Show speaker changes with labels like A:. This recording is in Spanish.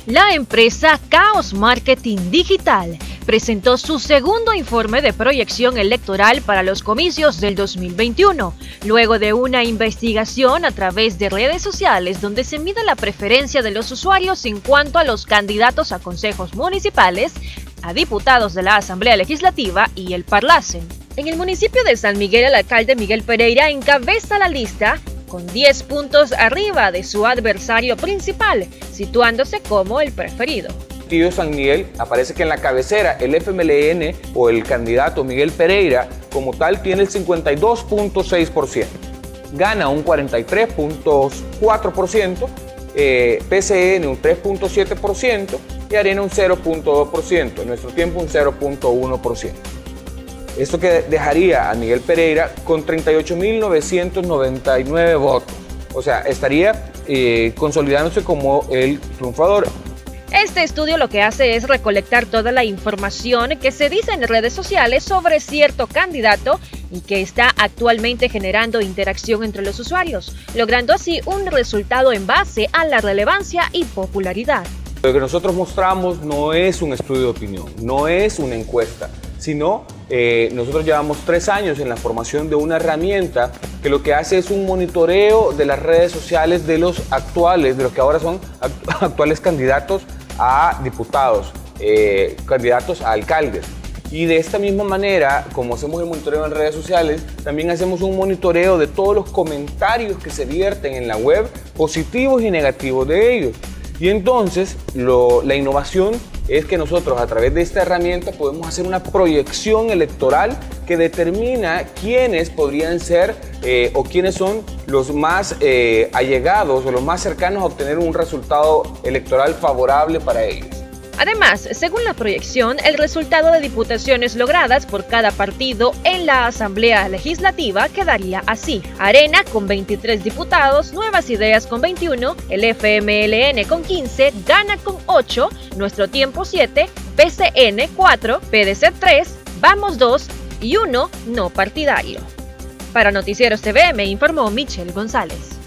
A: La empresa Caos Marketing Digital presentó su segundo informe de proyección electoral para los comicios del 2021, luego de una investigación a través de redes sociales donde se mide la preferencia de los usuarios en cuanto a los candidatos a consejos municipales, a diputados de la Asamblea Legislativa y el Parlacen. En el municipio de San Miguel, el alcalde Miguel Pereira encabeza la lista con 10 puntos arriba de su adversario principal, situándose como el preferido.
B: De San Miguel aparece que en la cabecera el FMLN o el candidato Miguel Pereira como tal tiene el 52.6%, gana un 43.4%, PCN un 3.7% y Arena un 0.2%, en nuestro tiempo un 0.1%. Esto que dejaría a Miguel Pereira con 38.999 votos. O sea, estaría consolidándose como el triunfador.
A: Este estudio lo que hace es recolectar toda la información que se dice en redes sociales sobre cierto candidato y que está actualmente generando interacción entre los usuarios, logrando así un resultado en base a la relevancia y popularidad.
B: Lo que nosotros mostramos no es un estudio de opinión, no es una encuesta, sino nosotros llevamos 3 años en la formación de una herramienta que lo que hace es un monitoreo de las redes sociales de los que ahora son actuales candidatos a diputados, candidatos a alcaldes. Y de esta misma manera, como hacemos el monitoreo en redes sociales, también hacemos un monitoreo de todos los comentarios que se vierten en la web, positivos y negativos de ellos. Y entonces la innovación es que nosotros a través de esta herramienta podemos hacer una proyección electoral que determina quiénes podrían ser o quiénes son los más allegados o los más cercanos a obtener un resultado electoral favorable para ellos.
A: Además, según la proyección, el resultado de diputaciones logradas por cada partido en la Asamblea Legislativa quedaría así: Arena con 23 diputados, Nuevas Ideas con 21, el FMLN con 15, Gana con 8, Nuestro Tiempo 7, PCN 4, PDC 3, Vamos 2 y 1 no partidario. Para Noticieros TV me informó Michelle González.